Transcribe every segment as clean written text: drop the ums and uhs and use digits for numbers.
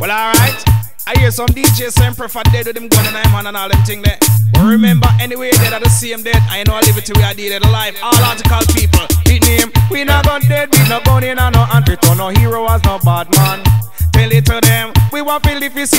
Well, alright. I hear some DJs saying prefer dead with them gun and man and all them thing there. But remember, anyway, dead are the same dead. I know I live it till we are dead alive. All article people, hit name. We not got dead, we not gun in and no antidote. No hero as no bad man. Tell it to them, we want feel if you see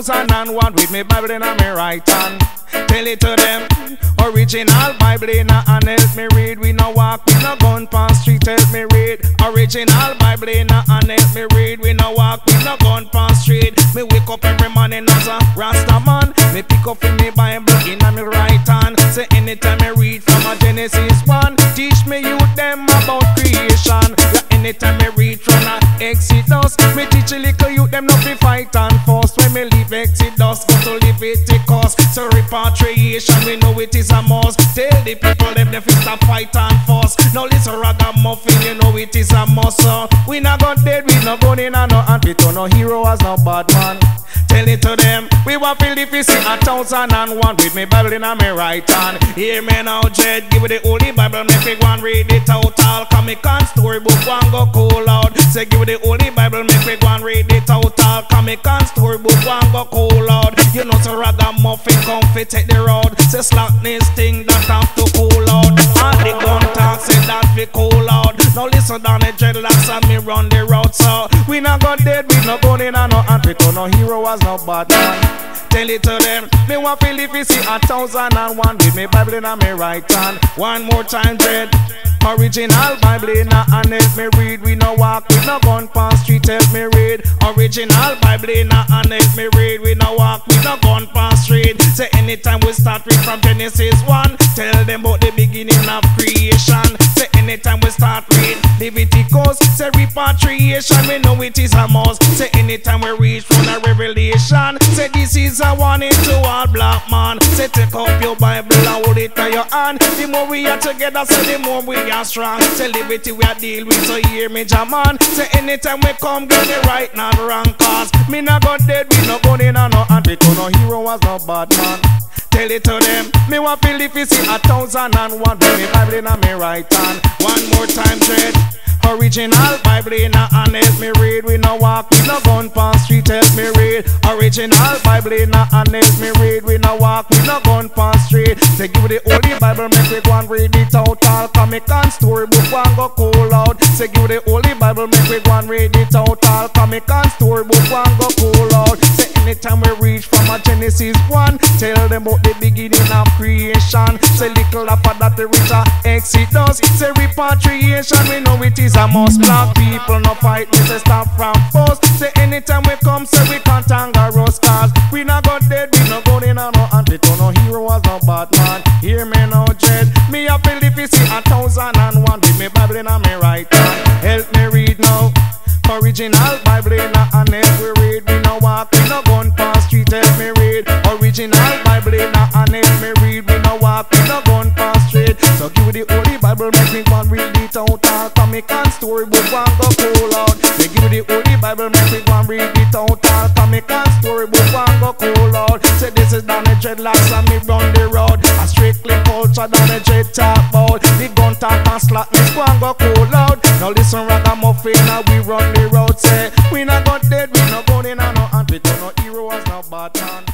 1001 with me Bible in my right hand. Tell it to them, original Bible in a hand, help me read. We no walk, we no gun past street, help me read. Original Bible in a hand, help me read. We no walk, we no gun past street. Me wake up every morning as a Rasta man. Me pick up in me Bible in my right hand. Say anytime I read from a Genesis 1, teach me you them about creation. Yeah, anytime I read from a Exodus, me teach a little you them not be fight and fuss. When me leave Exodus, go to Leviticus. So repatriation, we know it is a must. Tell the people them the fist a fight and fuss. Now listen ragamuffin, you know it is a must. We not got dead, we not going in and no antidote. No hero as no bad man. Tell it to them, we want feel if you see 1001 with me Bible in my right hand. Hear me now, Jed, give me the Holy Bible, make me go and read it out. All comic and storybook one go cool out. Say give me the Holy Bible, make me go and read it out. All comic and storybook one go cool out. You know so ragamuffin come fi take the road. Say slackness thing that have to cool out. All the gun talk say that fi cool out. Now listen down the dreadlocks and me run the road. So we not got dead, we not going in and no antidote. No hero was no bad man. Tell it to them, me want feel if you see 1001 with me Bible in my right hand. One more time, dread. Original Bible in a hand, help me read. We no walk, we no gun past street, help me read. Original Bible in a hand, help me read. We no walk, we no gun past street. Say anytime we start read from Genesis 1, tell them about the beginning of creation. Say anytime we start read Leviticus, say repatriation, we know it is a must. Say anytime we reach from a revelation, say this is a warning to all black man. Say take up your Bible and hold it in your hand. The more we are together, say the more we are strong. Say liberty we are deal with, so hear me Jaman. Say anytime we come, get the right not wrong. Cause me not got dead, we not going in and no antidote. No hero was no bad man. Tell it to them, me want feel if you see 1001 with me Bible in my right hand. One more time, dread. Original Bible in a hand, help me read. We no walk, we no gun past street, help me read. Original Bible in a hand, help me read. We no walk, we no gun past street. Say give the Holy Bible, make me go and read it out. All comic and storybook one go cool out. Say give the Holy Bible, make me go and read it out. All comic and storybook one go cool out. Say anytime we reach from a Genesis 1, tell them about the beginning of creation. Say little after that the richer Exodus. Say repatriation, we know it is a must. Black people no fight, we say stop from force. Say anytime we come, say we can't anger us. Cause we not got dead, we not going in and no antidote. No hero was no bad man. Hear me now, Jed. Me a feel if you see 1001 with me Bible in my right hand. Help me read now. Original Bible in a hand, help we read. We no walk, we no gun past street, help me read. Original Bible in a hand, help me read. We no walk, we no gun past street. So give the Holy Bible, make me go and read it out. All comic and storybook one go cool out. They give the Holy Bible, make me go and read it out. All comic and storybook one go cool out. Say this is down the dreadlocks and me run the road. A strictly culture down the dread talk about. The gun talk and slackness one go cool out. Now listen ragamuffin and we run the road. Say we not got dead, we not going in and no antidote. No hero was no bad man.